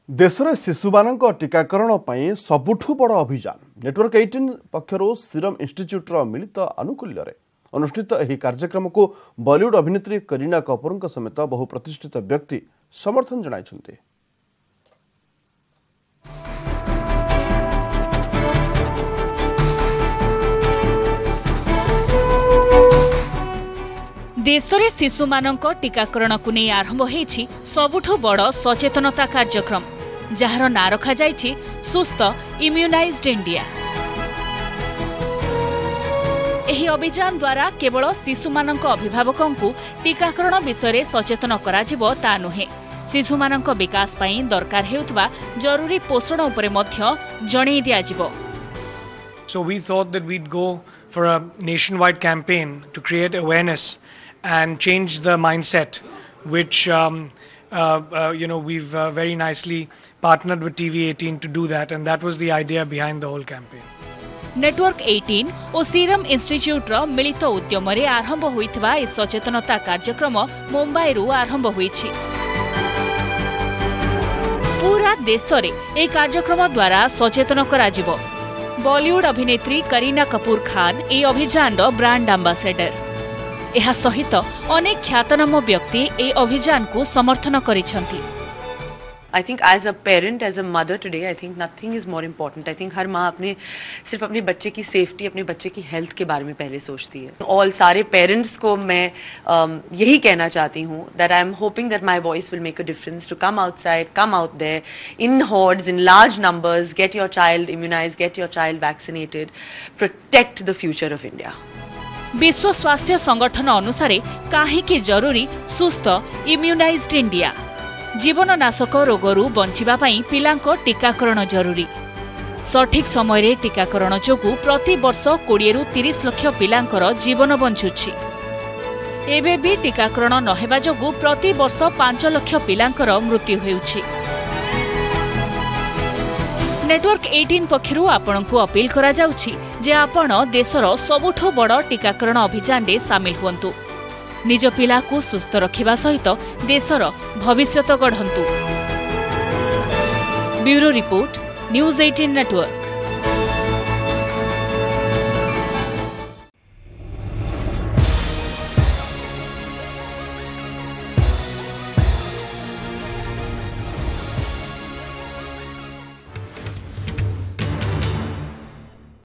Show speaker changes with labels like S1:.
S1: देश में शिशुमान टीकाकरण पर सबुठु बड़ अभियान नेटवर्क 18 पक्षर सीरम इंस्टीट्यूट मिलित आनुकूल्य अनुष्ठित यह कार्यक्रम को बॉलीवुड अभिनेत्री करीना कपूर समेत बहु प्रतिष्ठित व्यक्ति समर्थन जनाइछन्ते।
S2: देश में शिशुमान टीकाकरण को नहीं आरंभ होईछि सबुठु बड़ सचेतनता कार्यक्रम जार ना रखा जाइछि सुस्थ इम्यूनाइज्ड इंडिया। एही अभियान द्वारा केवल शिशुमानक अभिभावकों को टीकाकरण विषय सचेतन कराजिबो ता नुहे, शिशुमानक विकास पई दरकार हेउतबा जरूरी पोषण उपरे मध्य जणै दियाजिबो।
S3: So we thought that we'd go for a nationwide campaign to create awareness and change the mindset, which we've very nicely partnered with TV18 to do that, and that was the idea behind the whole campaign.
S2: Network 18 और serum institute मिलित उद्यम आरंभ होइथिबा ए सचेतनता कार्यक्रम मुंबई रु आरंभ होइछि। पूरा देश रे ए कार्यक्रम द्वारा सचेतन कराजिबो। बॉलीवुड अभिनेत्री करीना कपूर खान ए अभियान ब्रांड एम्बेसडर। एहा सहित अनेक ख्यातनाम व्यक्ति ए अभियान को समर्थन करिसंती।
S4: I think as a parent, as a mother today, I think nothing is more important. I think हर माँ सिर्फ अपने बच्चे की सेफ्टी, अपने बच्चे की हेल्थ के बारे में पहले सोचती है। और सारे पेरेंट्स को मैं यही कहना चाहती हूँ that I am hoping that my voice will make a difference to come outside, come out there in hordes, in large numbers, get your child immunized, get your child vaccinated, protect the future of India.
S2: विश्व स्वास्थ्य संगठन अनुसार काहेकि जरूरी सुस्थ immunised India. जीवननाशक रोगरू बंचिबा पई पिलांको टीकाकरण जरूरी। सठिक समय टीकाकरण जोगु प्रति वर्ष 20 रु 30 लाख पिलांकर जीवन बंचुछि। एबे भी टीकाकरण नहेबा जोगु प्रति वर्ष 5 लाख पिलांकर मृत्यु हेउछि। नेटवर्क 18 पक्षरु आपनकु अपील करा जाउछि जे आपण देशर सबुठो बड़ टीकाकरण अभियान रे शामिल हुंतु। निज पिला को सुस्थ रखिबा सहित देशर भविष्यत गढ़ंतु। Bureau report, news 18 network.